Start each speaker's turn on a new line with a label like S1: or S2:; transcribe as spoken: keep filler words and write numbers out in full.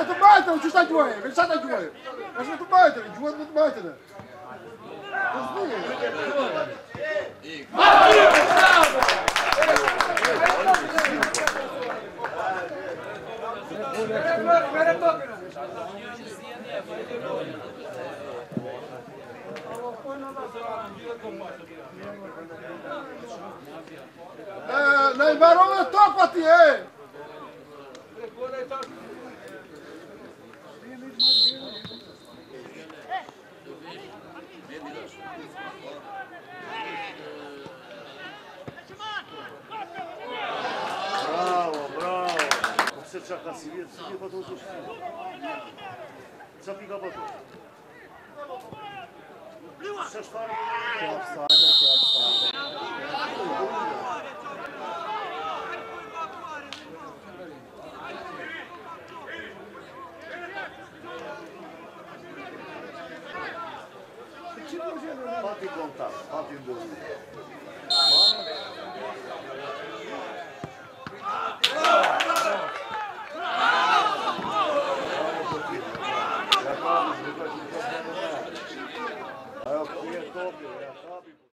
S1: tu majtene, që shta gjuaj? Veç shta gjuaj? Është tu majtene, gjuaj me të majtene. Në i varove top ati, e!
S2: Bravo, bravo! Se qa ka si vjetë, si vjetë pa të usushtë? Qa pika pa të? Se shfarë? Kjo apsajnë, kjo apsajnë. Pati kontakt, pati ndërë. Ajo, kje je topi, ja, kapi.